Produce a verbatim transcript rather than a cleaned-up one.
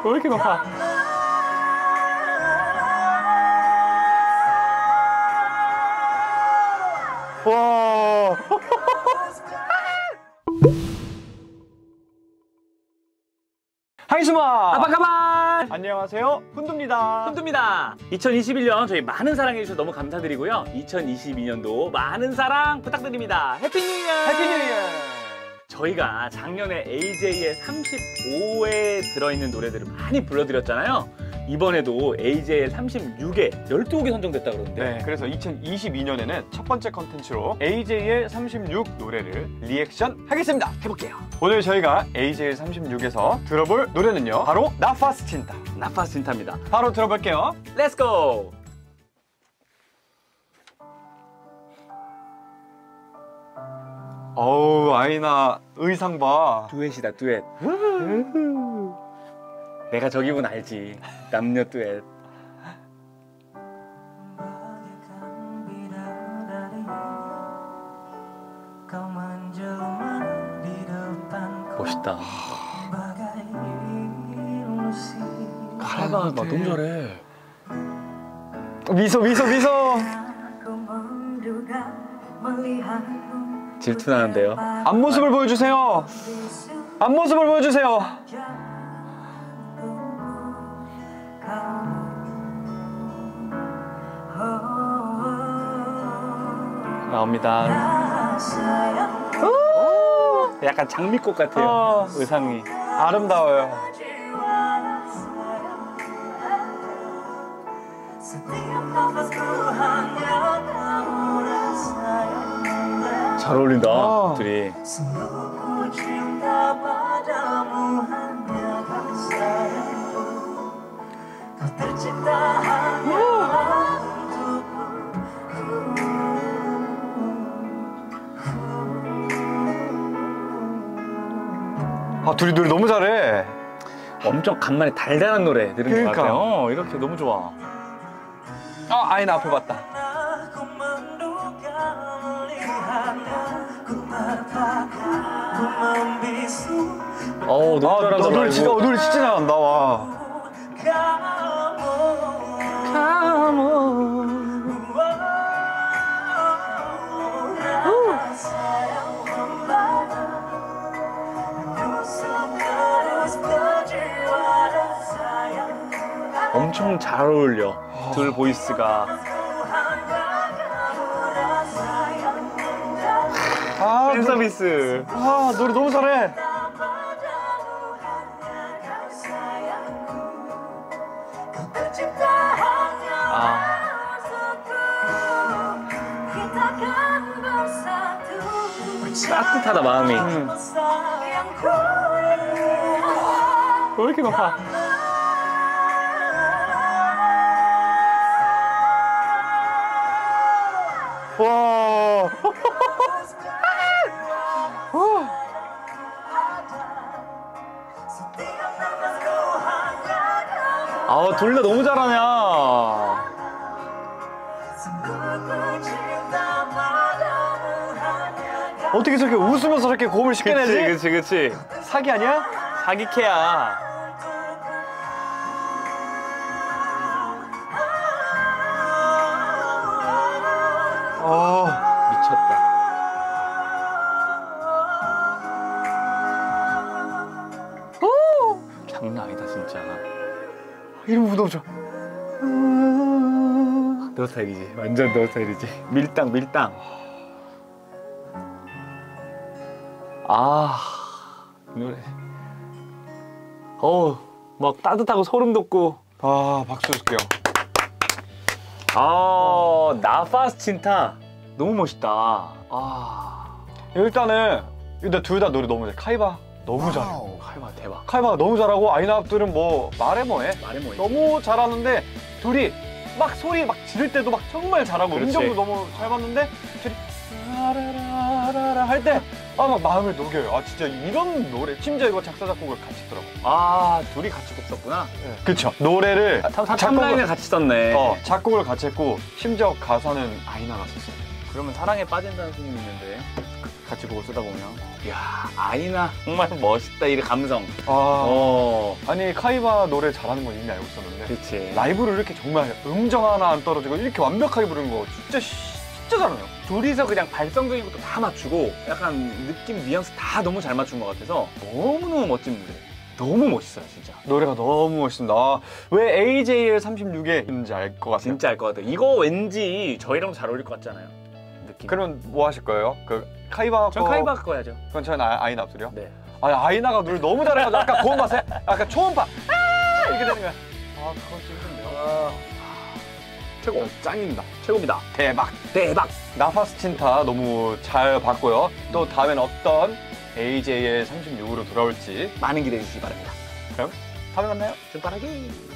왜 이렇게 높아? 와. 하이수마! 아빠가만! 안녕하세요, 훈두입니다. 훈두입니다. 이천이십일 년 저희 많은 사랑해주셔서 너무 감사드리고요. 이천이십이 년도 많은 사랑 부탁드립니다. 해피 뉴 이어! 해피 뉴 이어! 저희가 작년에 에이제이의 삼십오 회에 들어있는 노래들을 많이 불러드렸잖아요. 이번에도 에이제이의 삼십육 회, 열두 곡이 선정됐다 그러는데. 네, 그래서 이천이십이 년에는 첫 번째 컨텐츠로 에이제이의 삼십육 노래를 리액션 하겠습니다. 해볼게요. 오늘 저희가 에이제이 삼십육에서 들어볼 노래는요, 바로 나파스 친타. 나파스 친타입니다. 바로 들어볼게요. 렛츠고! 어우, 아이나 의상 봐. 듀엣이다, 듀엣. 내가 저 기분 알지. 남녀 듀엣. 멋있다. 칼바 막 너무 잘해. 미소 미소 미소. 질투나는데요. 앞모습을 보여주세요. 앞모습을 보여주세요. 나옵니다. 약간 장미꽃 같아요. 어. 의상이 아름다워요. 잘 어울린다. 어. 둘이. 아, 둘이 노래 너무 잘해. 엄청 간만에 달달한 노래 들은 그러니까. 것 같아요. 어, 이렇게 너무 좋아. 아, 아이나 앞에 봤다. 어우, 너무 아, 잘한다. 너 노래 진짜, 어, 노래 진짜 잘한다. 와. 엄청 잘 어울려. 둘 보이스가. 아, 팬 노래, 서비스. 아, 노래 너무 잘해. 아. 따뜻하다 마음이. 음. 왜 이렇게 높아? 와. 아, 둘 다 너무 잘하냐. 어떻게 저렇게 웃으면서 저렇게 고음을 쉽게 내지? 그치, 그치, 그치. 사기 아니야? 사기캐야. 어. 미쳤다. 장난 아니다, 진짜. 이름 너무 좋아. 너 스타일이지. 완전 너 스타일이지. 밀당, 밀당. 아, 이 노래. 어우, 막 따뜻하고 소름 돋고. 아, 박수 줄게요. 아, 나파스 친타. 너무 멋있다. 아, 일단은 일단 둘 다 노래 너무 잘해. 카이바 너무 잘해. 칼바 대박. 카이바가 너무 잘하고 아이나들은 뭐 말해 뭐해. 말해 뭐해. 너무 잘하는데 둘이 막 소리 막 지를 때도 막 정말 잘하고 그렇지. 음정도 너무 잘 봤는데 둘이 라라라라라 할 때 아 막 마음을 녹여요. 아 진짜 이런 노래 심지어 이거 작사 작곡을 같이 했더라고. 아, 둘이 같이 곡 썼구나. 네. 그쵸. 노래를 아, 탑라인에 같이 썼네. 어, 작곡을 같이 했고 심지어 가사는 아이나가 썼어요. 그러면 사랑에 빠진다는 소문이 있는데. 같이 보고 쓰다 보면 이야 아이나 정말 멋있다 이 감성. 아, 어, 아니 카이바 노래 잘하는 건 이미 알고 있었는데 그렇지. 라이브를 이렇게 정말 음정 하나 안 떨어지고 이렇게 완벽하게 부르는 거 진짜 시- 진짜 잘하네요. 둘이서 그냥 발성적인 것도 다 맞추고 약간 느낌 뉘앙스 다 너무 잘 맞춘 것 같아서 너무너무 멋진 무대. 너무 멋있어요 진짜. 노래가 너무 멋있습니다. 아, 왜 에이제이엘 삼십육에 있는지 알 것 같아요. 진짜 알 것 같아요. 이거 왠지 저희랑 잘 어울릴 것 같지 않아요? 느낌. 그러면 뭐 하실 거예요? 그 카이바 전 거- 카이바 거 해야죠. 그건 저는 아, 아이나 앞소리요? 네. 아니 아이나가 노래 너무 잘해가지고 아까 고음 봤어요? 아까 초음파 아 이렇게 되는 거야. 아 그건 좀 힘든데요. 최고. 짱입니다. 최고입니다. 대박. 대박. 나파스친타 너무 잘 봤고요. 또 다음엔 어떤 에이제이엘 삼십육으로 돌아올지 많은 기대해 주시기 바랍니다. 그럼 다음에 만나요. 좀 빠르게.